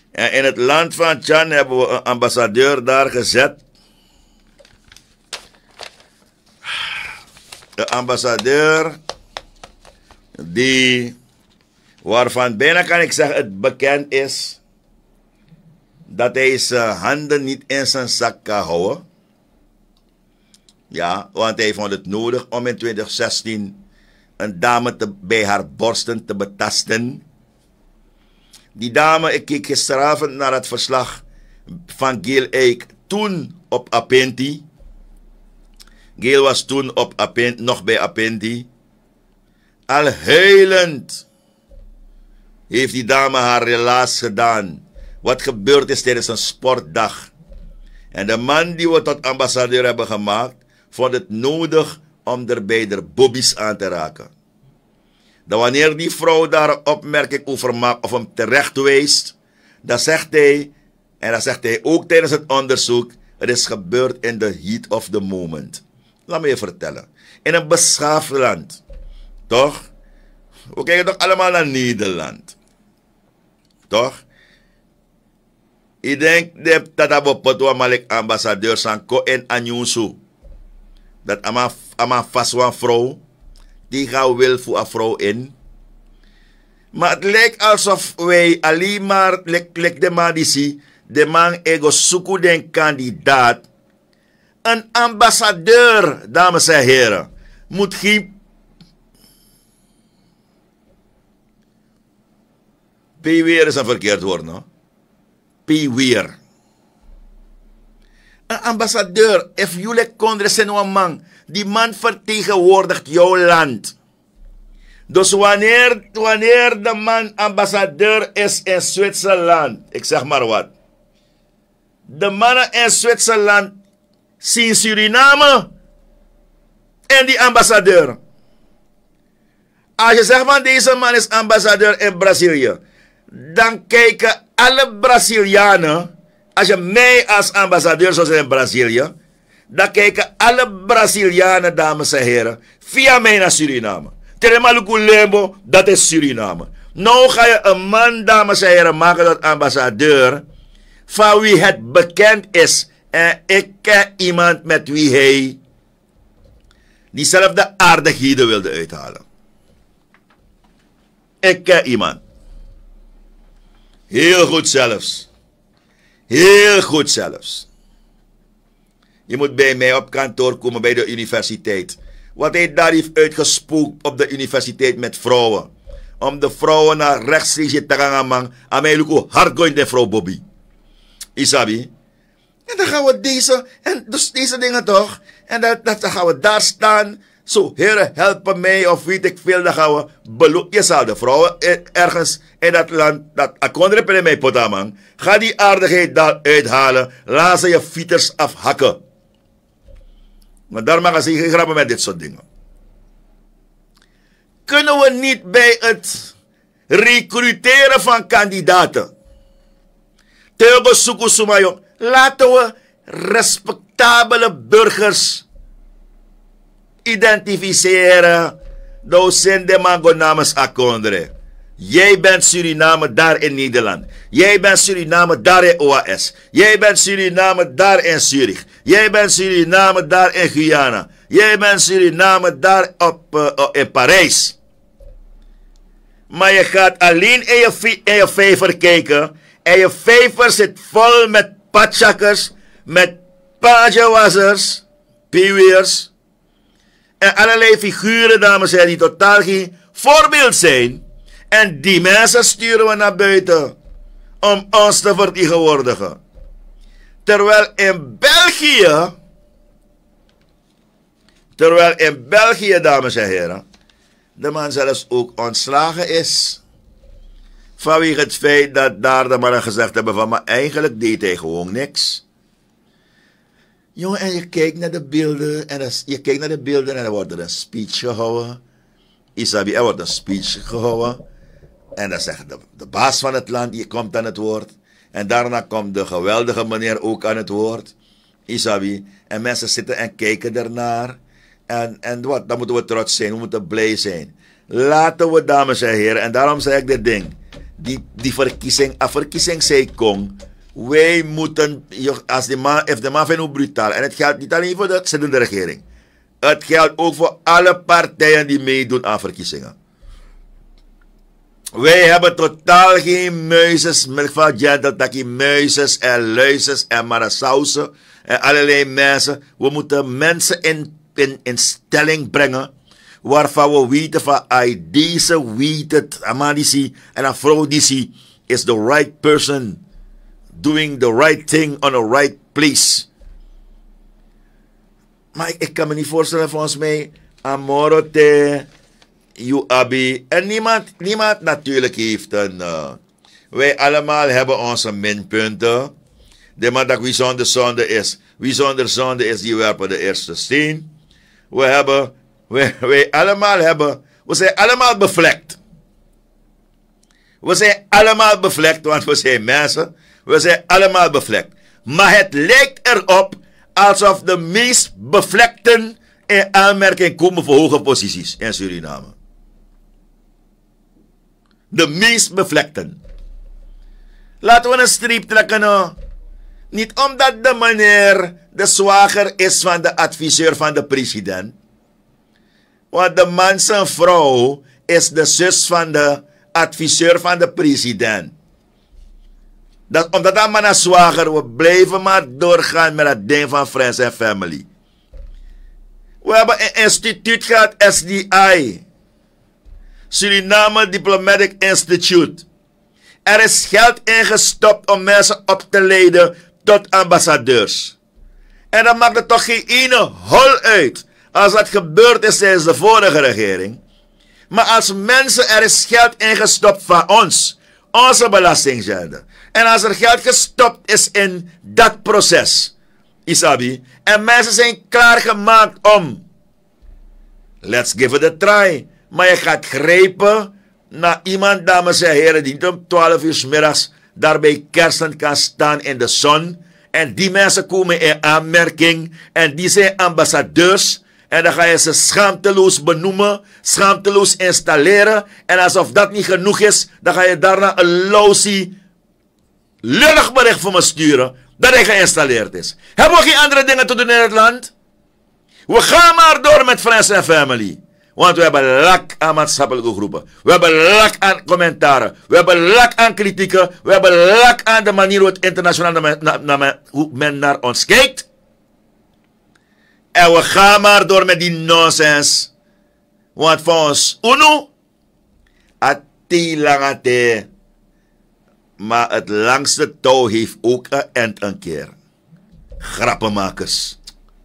En in het land van Chan hebben we een ambassadeur daar gezet. Een ambassadeur waarvan bijna kan ik zeggen het bekend is dat hij zijn handen niet in zijn zak kan houden. Ja, want hij vond het nodig om in 2016 een dame bij haar borsten te betasten. Die dame, ik keek gisteravond naar het verslag van Gail Eik, toen op Apenti. Gail was toen op Apenti, nog bij Apenti. Al huilend heeft die dame haar relaas gedaan. Wat gebeurd is tijdens een sportdag. En de man die we tot ambassadeur hebben gemaakt, vond het nodig om er bij de bobby's aan te raken. Dat wanneer die vrouw daar een opmerking over maakt of hem terecht wijst, dan zegt hij, en dat zegt hij ook tijdens het onderzoek, het is gebeurd in the heat of the moment. Laat me je vertellen. In een beschaafd land, toch? We kijken toch allemaal naar Nederland. Toch? Ik denk dat we potwa malik ambassadeur Sanko en Anyusu. Dat ama vast een vrouw. Die gaat wel voor een vrouw in. Maar het lijkt alsof wij alleen maar, de man die zie, de man ego zoeken den kandidaat. Een ambassadeur, dames en heren, moet geen P-weer is een verkeerd woord, no? P-weer. Een ambassadeur, if jullie konden zijn een man, die man vertegenwoordigt jouw land. Dus wanneer de man ambassadeur is in Zwitserland, ik zeg maar wat. De mannen in Zwitserland zien Suriname en die ambassadeur. Als je zegt van deze man is ambassadeur in Brazilië, dan kijken alle Brazilianen, als je mij als ambassadeur zou zijn in Brazilië, dan kijken alle Brazilianen, dames en heren, via mij naar Suriname. Telemaluku Lembo, dat is Suriname. Nou ga je een man, dames en heren, maken tot ambassadeur, van wie het bekend is. En ik ken iemand met wie hij diezelfde aardigheden wilde uithalen. Ik ken iemand. Heel goed zelfs. Heel goed zelfs. Je moet bij mij op kantoor komen bij de universiteit. Wat hij daar heeft uitgespookt op de universiteit met vrouwen. Om de vrouwen naar rechtstreeks te gaan man. Aan mij lukt hard going de vrouw Bobby. Isabi. En dan gaan we dus deze dingen toch. En dan gaan we daar staan. Zo, heren, helpen mij of weet ik veel. Dan gaan we belopen. Je zal de vrouwen ergens in dat land, dat akondre in mij potaman. Ga die aardigheid daar uithalen. Laat ze je fieters afhakken. Maar daar mag ze geen grappen met dit soort dingen. Kunnen we niet bij het recruteren van kandidaten, laten we respectabele burgers identificeren. Dat zijn de mango namens Akondre. Jij bent Suriname daar in Nederland. Jij bent Suriname daar in OAS. Jij bent Suriname daar in Zurich. Jij bent Suriname daar in Guyana. Jij bent Suriname daar in Parijs. Maar je gaat alleen in je vijver kijken. En je vijver zit vol met patchakkers, met pagewassers, piwiers. En allerlei figuren, dames en heren, die totaal geen voorbeeld zijn. En die mensen sturen we naar buiten om ons te vertegenwoordigen. Terwijl in België, dames en heren, de man zelfs ook ontslagen is. Vanwege het feit dat daar de mannen gezegd hebben van, maar eigenlijk deed hij gewoon niks. Jongen, en je kijkt naar de beelden en er wordt er een speech gehouden. Isabi, er wordt een speech gehouden. En dan zegt de baas van het land, die komt aan het woord. En daarna komt de geweldige meneer ook aan het woord. Isabi. En mensen zitten en kijken ernaar. En wat? Dan moeten we trots zijn, we moeten blij zijn. Laten we, dames en heren, en daarom zeg ik dit ding. die verkiezing zei kon, wij moeten, als de man vindt hoe brutaal, en het geldt niet alleen voor de zittende regering, het geldt ook voor alle partijen die meedoen aan verkiezingen. Wij hebben totaal geen muizes, melk van gentle, muizes en luizes en marasausen en allerlei mensen. We moeten mensen in stelling brengen waarvan we weten van deze weet het, amadisi en een vrouw die is the right person doing the right thing on the right place. Maar ik kan me niet voorstellen, volgens mij, amorote, abi. En niemand natuurlijk heeft een... wij allemaal hebben onze minpunten. De man dat wie zonder zonde is, die werpen de eerste steen. Wij allemaal hebben... We zijn allemaal bevlekt. We zijn allemaal bevlekt, want we zijn mensen. We zijn allemaal bevlekt. Maar het lijkt erop alsof de meest bevlekten in aanmerking komen voor hoge posities in Suriname. De meest bevlekten. Laten we een streep trekken. Nou. Niet omdat de meneer de zwager is van de adviseur van de president. Want de man zijn vrouw is de zus van de adviseur van de president. Omdat dat man een zwager, we blijven maar doorgaan met dat ding van Friends and Family. We hebben een instituut gehad, SDI. Suriname Diplomatic Institute. Er is geld ingestopt om mensen op te leiden tot ambassadeurs. En dan maakt het toch geen ene hol uit als dat gebeurd is tijdens de vorige regering. Maar als mensen, er is geld ingestopt van ons, onze belastinggelden. En als er geld gestopt is in dat proces, Isabi, en mensen zijn klaargemaakt om, let's give it a try. Maar je gaat grijpen naar iemand, dames en heren, die niet om 12 uur 's middags daarbij kerstend kan staan in de zon. En die mensen komen in aanmerking en die zijn ambassadeurs. En dan ga je ze schaamteloos benoemen, schaamteloos installeren. En alsof dat niet genoeg is, dan ga je daarna een lousy, lullig bericht voor me sturen dat hij geïnstalleerd is. Hebben we geen andere dingen te doen in het land? We gaan maar door met Friends and Family. Want we hebben lak aan maatschappelijke groepen. We hebben lak aan commentaren. We hebben lak aan kritieken. We hebben lak aan de manier hoe het internationaal hoe men naar ons kijkt. En we gaan maar door met die nonsense. Want voor ons, uno, ati langate. Maar het langste touw heeft ook een end een keer. Grappenmakers.